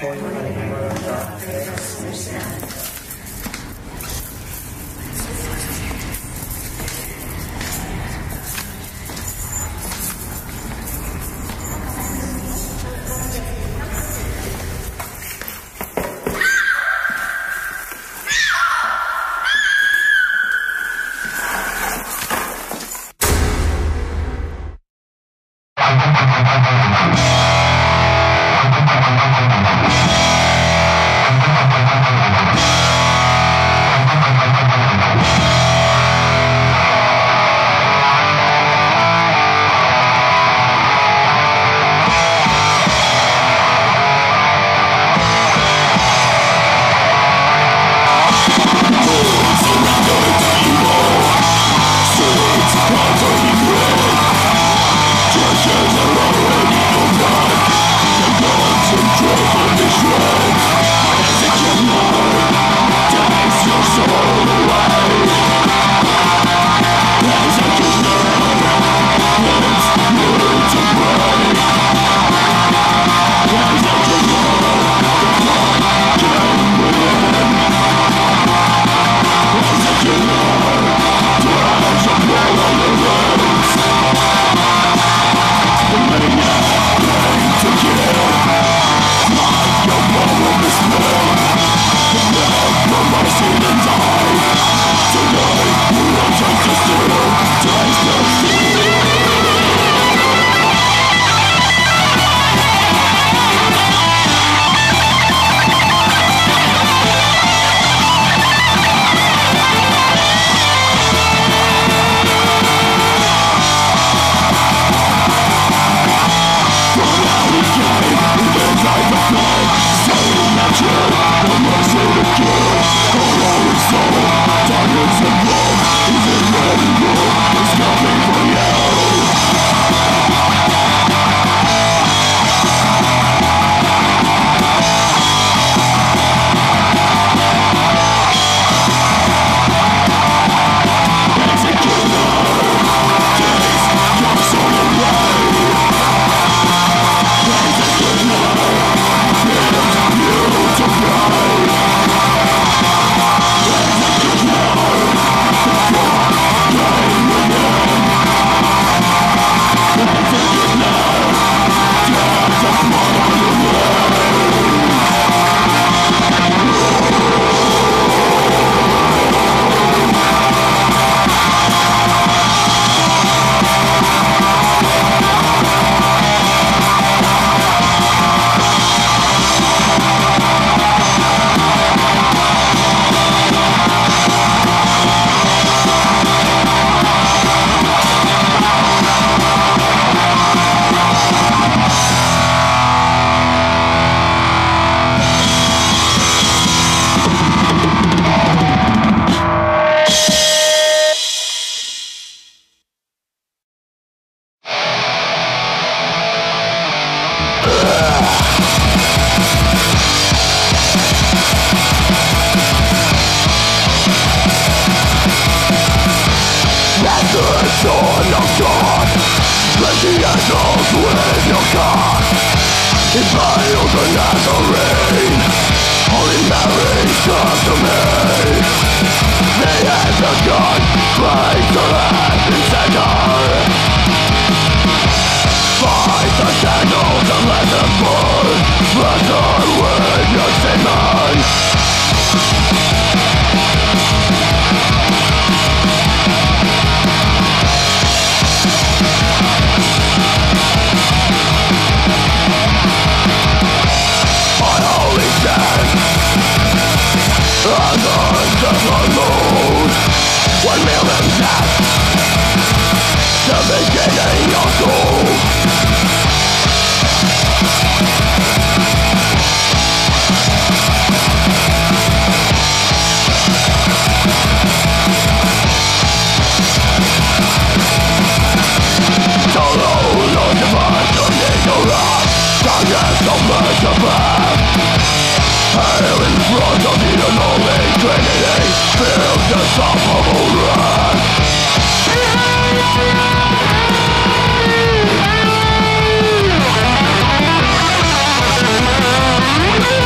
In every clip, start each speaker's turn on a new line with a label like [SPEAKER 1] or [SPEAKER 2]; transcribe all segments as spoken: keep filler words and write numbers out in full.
[SPEAKER 1] We'll be right back.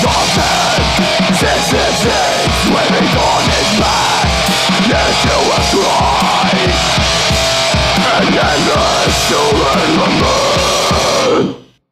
[SPEAKER 1] Swimming on his back into a cry, an endless human lament.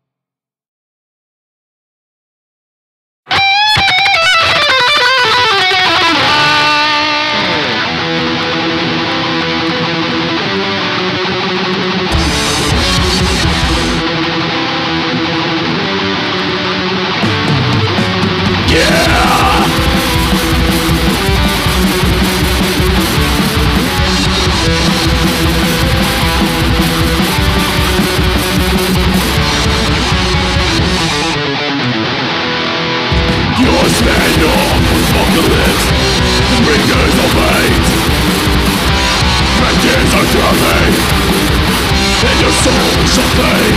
[SPEAKER 1] Apocalypse, the bringers of hate. Branches are drumming, and your soul shall fade.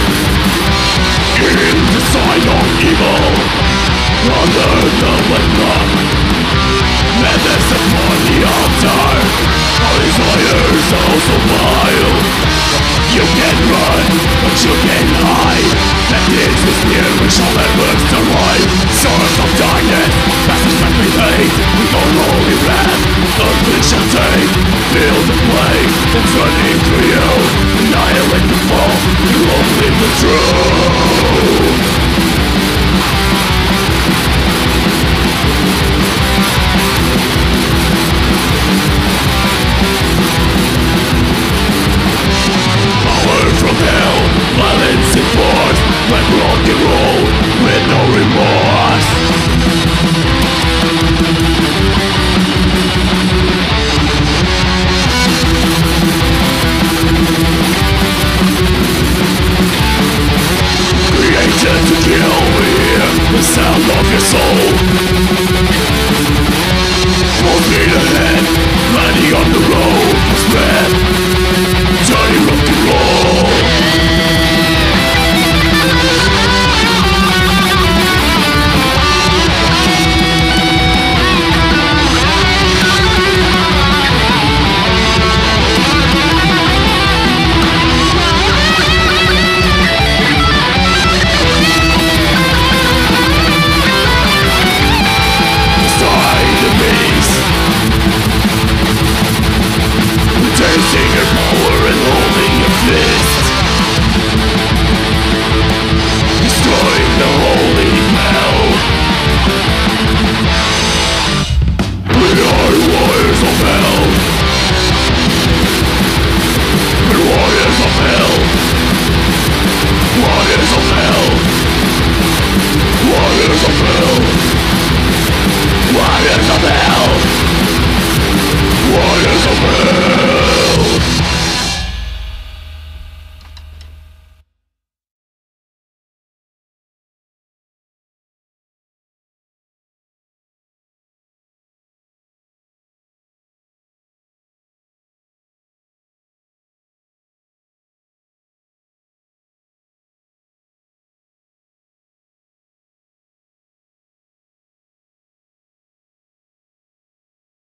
[SPEAKER 1] In the sign of evil, under the windlock, madness upon the altar. Our desires are so vile. You can run, but you can hide. That is the spear which all that works to ride. Swords of darkness, passage back we hate. With unholy wrath, earthly shall take. Feel the flame, and turning to you. Annihilate the false, you only the truth. Power from hell, violence and force, like rock and roll.